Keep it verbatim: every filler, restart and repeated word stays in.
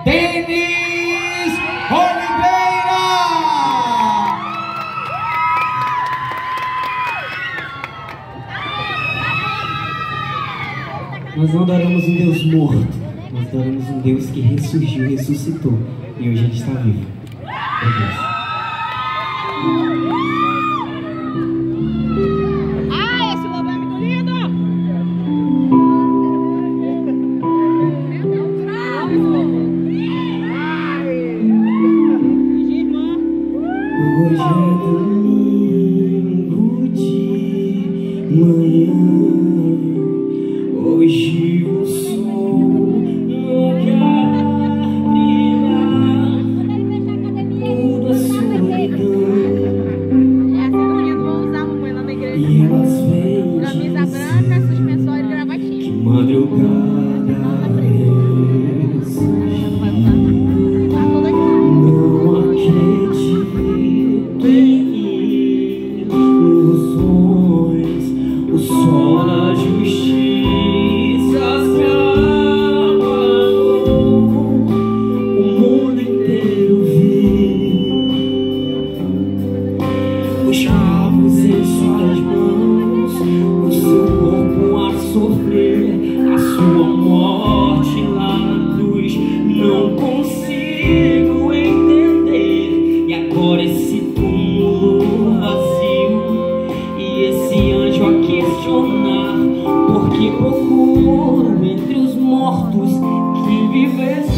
Denis Oliveira. Nós não adoramos um Deus morto, nós adoramos um Deus que ressurgiu, ressuscitou e hoje Ele está vivo. É Deus. Hoje é domingo de manhã, hoje o sol não quer brilhar, tudo é solidão. E elas vêm dizer que madrugada ressurgiu. Não acredito o sol da justiça se apagou, o mundo inteiro viu os cravos em suas mãos, o seu corpo a sofrer a sua morte lá na cruz. Não consigo entender, e agora esse túmulo vazio e esse anjo a questionar, porque procuro entre os mortos que vivessem.